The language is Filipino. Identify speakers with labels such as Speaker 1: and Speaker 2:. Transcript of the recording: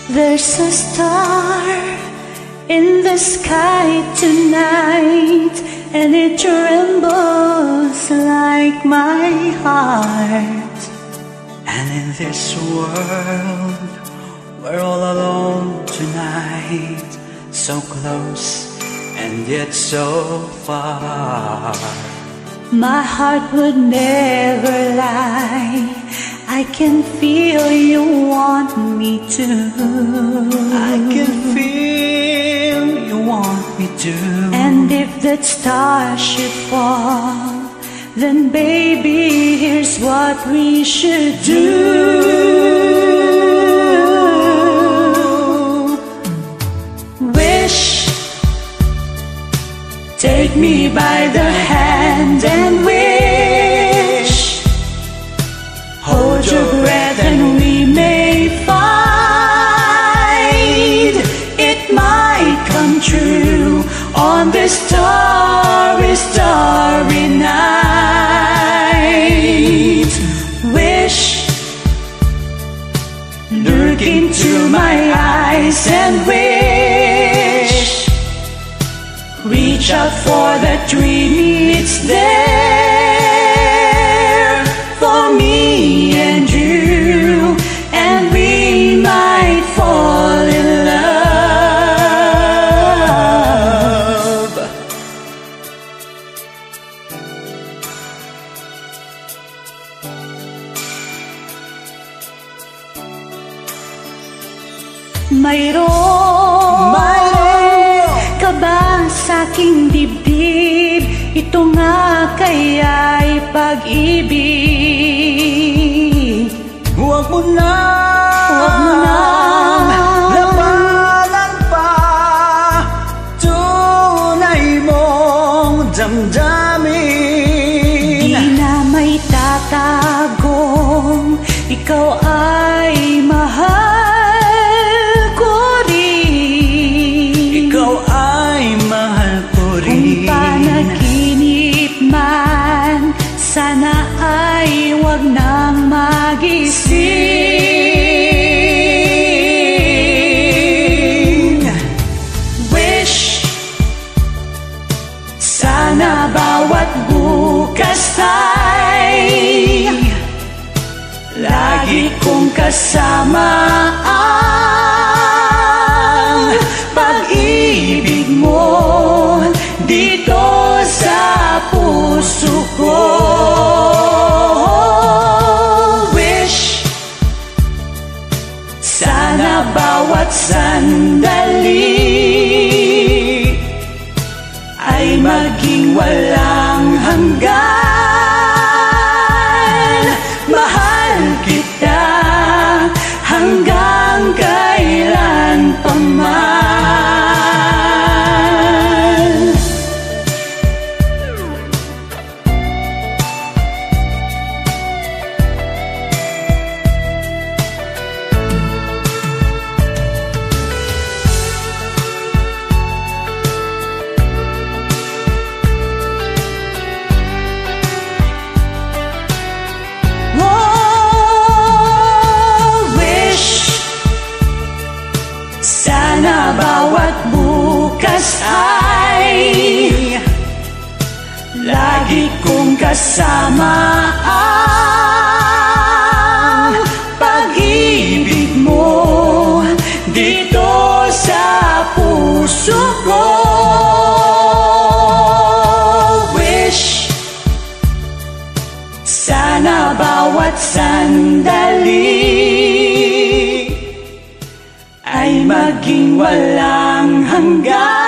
Speaker 1: There's a star in the sky tonight, and it trembles like my heart.
Speaker 2: And in this world, we're all alone tonight, so close and yet so far.
Speaker 1: My heart would never lie, I can feel you want me to.
Speaker 2: I can feel you want me to.
Speaker 1: And if that star should fall, then baby, here's what we should do. Wish, take me by the hand and wish. Hold your breath and we may find it might come true on this starry, starry night. Wish, look into my eyes and wish. Reach out for that dream, it's there for me and you, and we might fall in love. Mayroon ka ba sa'king dibdib? Ito nga kaya'y pag-ibig.
Speaker 2: Huwag mo na labanan pa, tunay mong damdamin.
Speaker 1: Di na may tatagong ikaw ay mahal ko rin.
Speaker 2: Ikaw ay mahal ko rin.
Speaker 1: Kung panaginip man, sana ay wag nang magising. Wish, sana bawat bukas ay lagi kong kasama ang pag-ibig mo dito sa puso ko. Wish, sana bawat sandali ay maging walang hanggan. Mahal kita hanggang kailan pa man. Sana bawat bukas ay lagi kong kasama ang pag-ibig mo dito sa puso ko. Wish, sana bawat sandali ay maging walang hanggan.